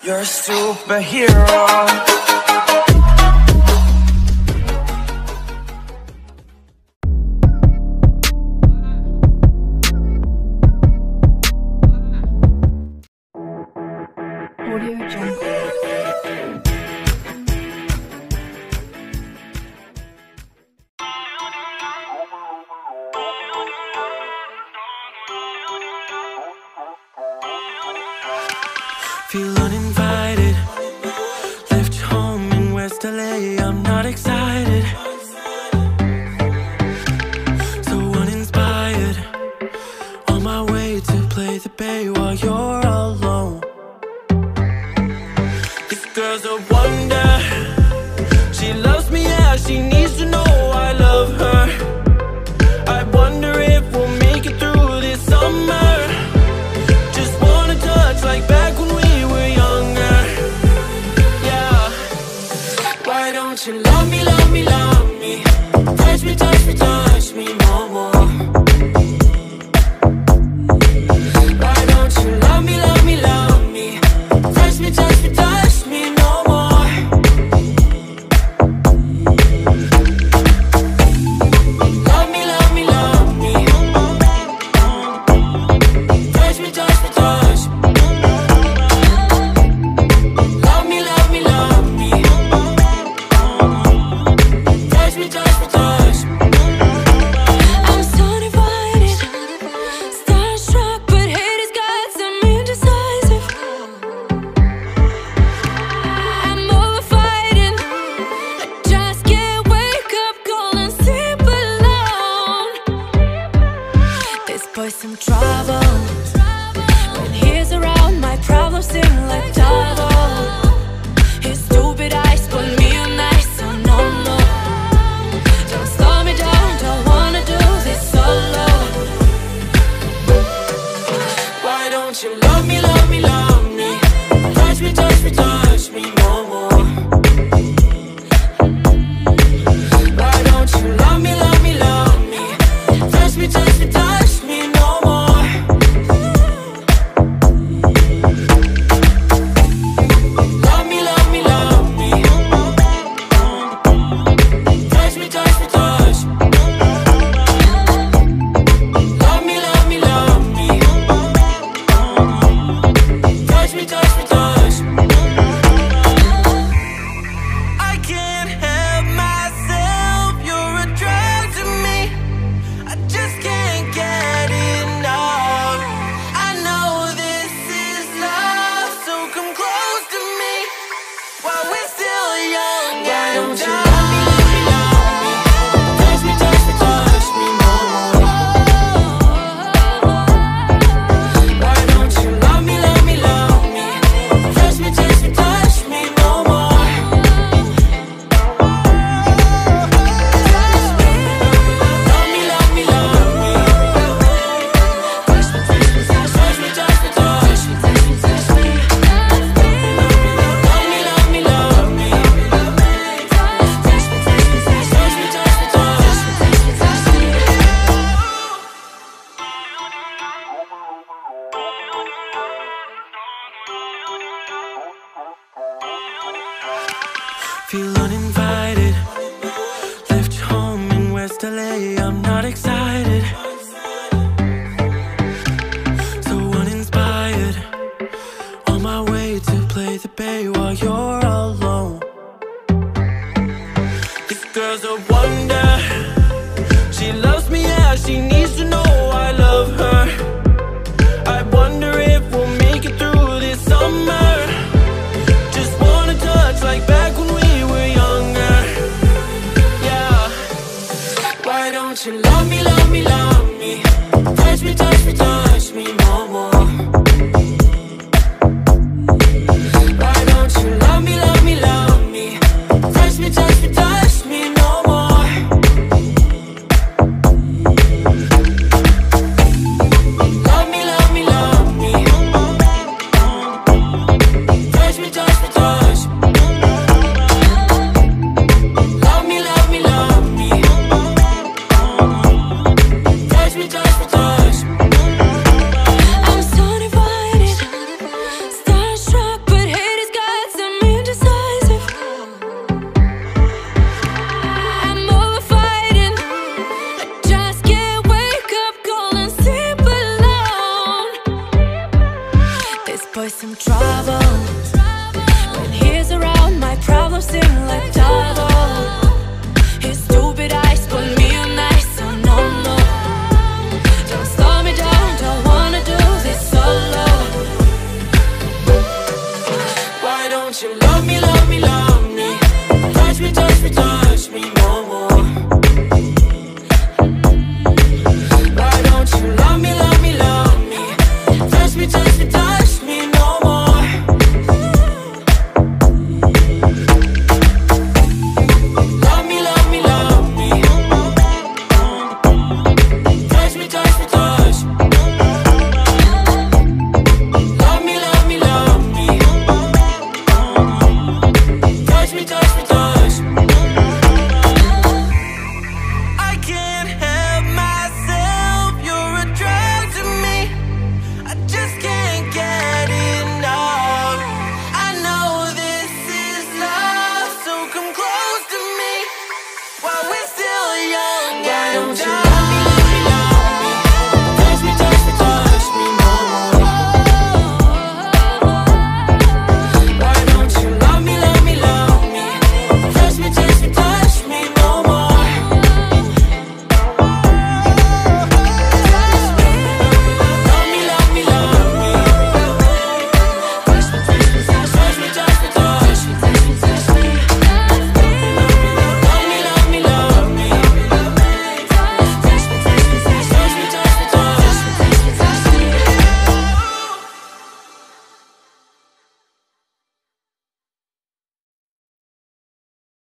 You're a superhero. Audio Jungle. Feel uninvited, left home in West LA, I'm not excited, so uninspired, on my way to play the bay while you're alone. This girl's a wonder, she loves me, yeah, she needs to know I love her. I wonder if we'll make it through this summer. Just wanna touch like back when we were younger. Yeah. Why don't you love me, love me, love me? Touch me, touch me, touch me no more. Why don't you love me, love me, love me? Touch me, touch me, touch me no more. Love me, love me, love me. Touch me, touch me, touch me. Love me, love me, love me. Touch me, touch me, touch me. I'm so divided, starstruck, but hate has got some indecisive. I'm over fighting, I just can't wake up cold and sleep alone. This boy's some trouble. When he's around, my problems seem like double. His stupid eyes put me on ice, so no, no. Don't slow me down, don't wanna do this solo. Why don't you love me, love me, love me? Touch me, touch me, touch me no more. Why don't you love me, love me, love me? Touch me, touch me, touch me no more. Love me, love me, love me. Touch me, touch me, touch me. Love me, love me, love me. Touch me, touch me, touch me. I can't help myself, you're a drug to me. I just can't get enough. I know this is love, so come close to me while we're still young. Why don't you love me, love me, love me? Touch me, touch me, touch me no more. Why don't you love me, love me, love me? Touch me, touch me, touch me no more. Love me, love me, love me. Touch me, touch me, touch me, touch me, touch me, touch me, touch me. Love me, love me, love me. Touch me, touch me, touch me, touch me, touch me, touch me, touch me, touch me. Feel uninvited, left home in West LA, I'm not excited, so uninspired, on my way to play the bay while you're alone. This girl's a wonder, she loves me, yeah, she needs to know I love her. I wonder if we'll make it through this summer. Just wanna touch like back when we were younger. Yeah. Why don't you love me, love me, love me? Touch me, touch me, touch me no more. Why don't you love trouble. When he's around, my problems seem like double. His stupid eyes put me on ice, so no, no. Don't slow me down, don't wanna do this solo. Why don't you love me, love me, love me? Touch me, touch me, touch me.